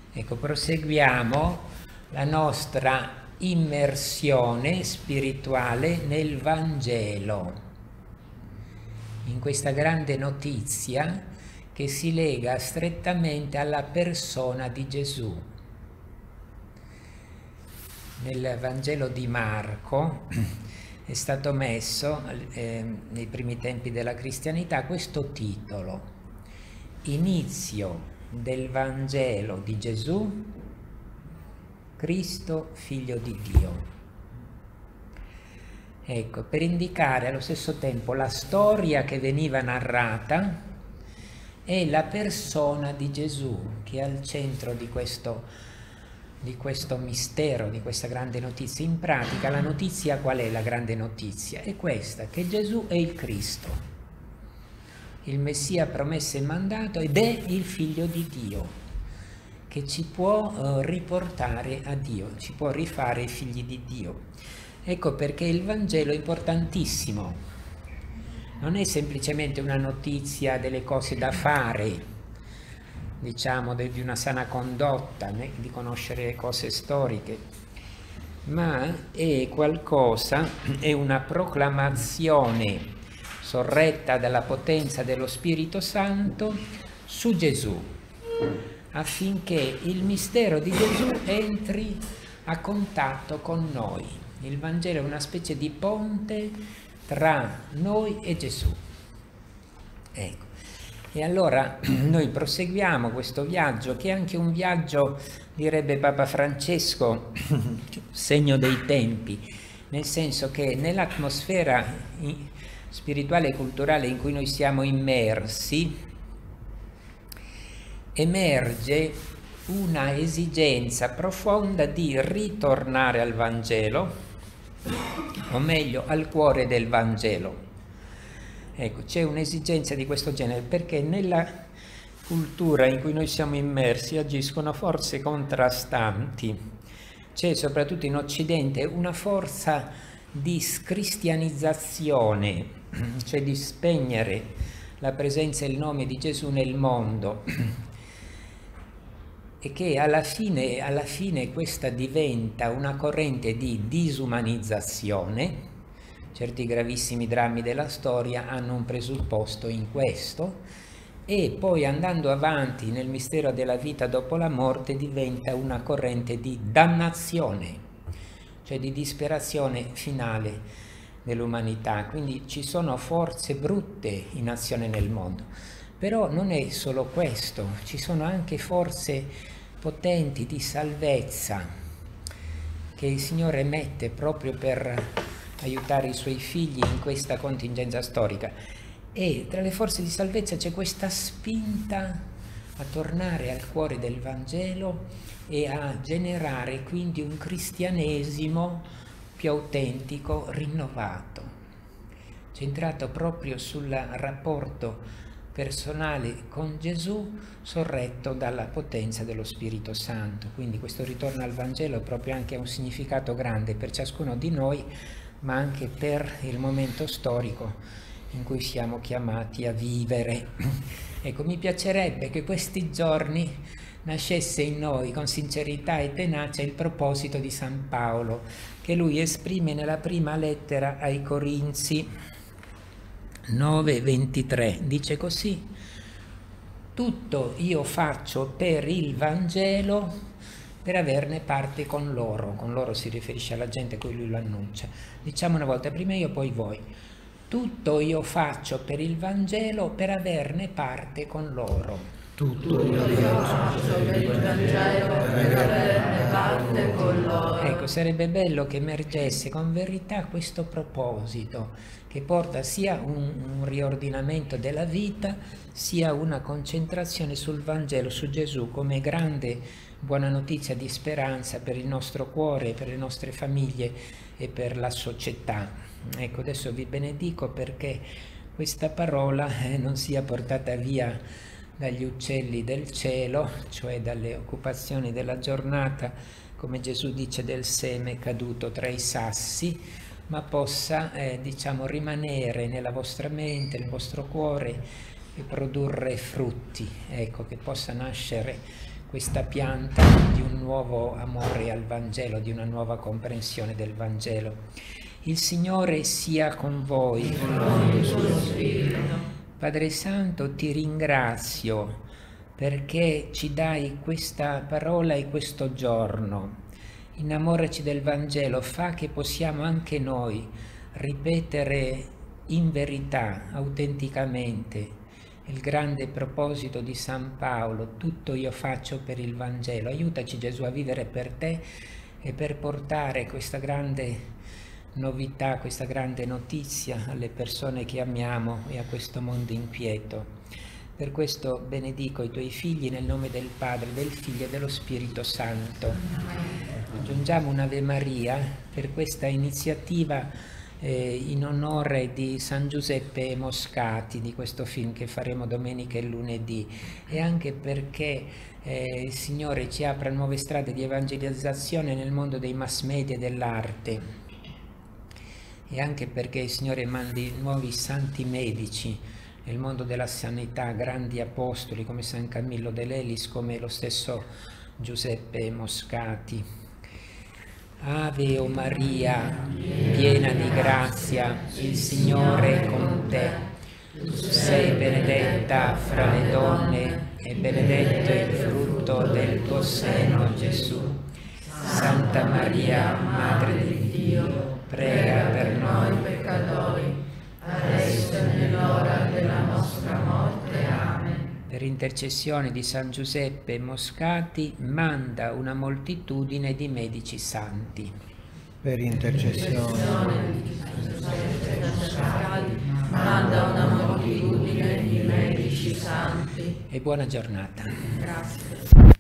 Ecco, proseguiamo la nostra immersione spirituale nel Vangelo, in questa grande notizia che si lega strettamente alla persona di Gesù. Nel Vangelo di Marco è stato messo, nei primi tempi della cristianità, questo titolo: Inizio del Vangelo di Gesù, Cristo, Figlio di Dio. Ecco, per indicare allo stesso tempo la storia che veniva narrata e la persona di Gesù, che è al centro di questo mistero, di questa grande notizia. In pratica la notizia qual è la grande notizia? È questa, che Gesù è il Cristo, il Messia promesso e mandato, ed è il Figlio di Dio, che ci può riportare a Dio, ci può rifare figli di Dio. Ecco perché il Vangelo è importantissimo. Non è semplicemente una notizia delle cose da fare, diciamo di una sana condotta, di conoscere le cose storiche, ma è qualcosa, è una proclamazione sorretta dalla potenza dello Spirito Santo su Gesù, affinché il mistero di Gesù entri a contatto con noi. Il Vangelo è una specie di ponte tra noi e Gesù. Ecco. E allora noi proseguiamo questo viaggio, che è anche un viaggio, direbbe Papa Francesco, segno dei tempi, nel senso che nell'atmosfera spirituale e culturale in cui noi siamo immersi emerge una esigenza profonda di ritornare al Vangelo, o meglio al cuore del Vangelo. Ecco, c'è un'esigenza di questo genere perché nella cultura in cui noi siamo immersi agiscono forze contrastanti. C'è soprattutto in Occidente una forza di scristianizzazione, cioè di spegnere la presenza e il nome di Gesù nel mondo, e che alla fine questa diventa una corrente di disumanizzazione. Certi gravissimi drammi della storia hanno un presupposto in questo, e poi andando avanti nel mistero della vita dopo la morte diventa una corrente di dannazione, cioè di disperazione finale dell'umanità. Quindi ci sono forze brutte in azione nel mondo, però non è solo questo, ci sono anche forze potenti di salvezza che il Signore mette proprio per aiutare i suoi figli in questa contingenza storica. E tra le forze di salvezza c'è questa spinta a tornare al cuore del Vangelo e a generare quindi un cristianesimo più autentico, rinnovato, centrato proprio sul rapporto personale con Gesù, sorretto dalla potenza dello Spirito Santo. Quindi questo ritorno al Vangelo proprio anche ha un significato grande per ciascuno di noi, ma anche per il momento storico in cui siamo chiamati a vivere. Ecco, mi piacerebbe che questi giorni nascesse in noi con sincerità e tenacia il proposito di San Paolo, che lui esprime nella prima lettera ai Corinzi 9:23. Dice così: tutto io faccio per il Vangelo, per averne parte con loro. Con loro si riferisce alla gente a cui lui lo annuncia. Diciamo una volta, prima io poi voi. Tutto io faccio per il Vangelo, per averne parte con loro. Tutto io faccio per il Vangelo, per averne parte con loro. Ecco, sarebbe bello che emergesse con verità questo proposito, che porta sia un riordinamento della vita, sia una concentrazione sul Vangelo, su Gesù, come grande buona notizia di speranza per il nostro cuore, per le nostre famiglie e per la società. Ecco, adesso vi benedico perché questa parola non sia portata via dagli uccelli del cielo, cioè dalle occupazioni della giornata, come Gesù dice del seme caduto tra i sassi, ma possa diciamo rimanere nella vostra mente, nel vostro cuore, e produrre frutti, ecco, che possa nascere questa pianta di un nuovo amore al Vangelo, di una nuova comprensione del Vangelo. Il Signore sia con voi. Padre Santo, ti ringrazio perché ci dai questa parola e questo giorno. Innamoraci del Vangelo, fa che possiamo anche noi ripetere in verità, autenticamente, il grande proposito di San Paolo: tutto io faccio per il Vangelo. Aiutaci, Gesù, a vivere per te e per portare questa grande novità, questa grande notizia alle persone che amiamo e a questo mondo inquieto. Per questo benedico i tuoi figli nel nome del Padre, del Figlio e dello Spirito Santo. Aggiungiamo un'Ave Maria per questa iniziativa in onore di San Giuseppe Moscati, di questo film che faremo domenica e lunedì, e anche perché il Signore ci apra nuove strade di evangelizzazione nel mondo dei mass media e dell'arte, e anche perché il Signore mandi nuovi santi medici nel mondo della sanità, grandi apostoli come San Camillo de Lelis, come lo stesso Giuseppe Moscati. Ave o Maria, piena di grazia, il Signore è con te. Tu sei benedetta fra le donne e benedetto è il frutto del tuo seno, Gesù. Santa Maria, Madre di Dio, prega per noi peccatori, adesso e nell'ora della nostra morte. Amen. Per intercessione di San Giuseppe Moscati, manda una moltitudine di medici santi. Per intercessione di San Giuseppe Moscati, manda una moltitudine di medici santi. E buona giornata. Grazie.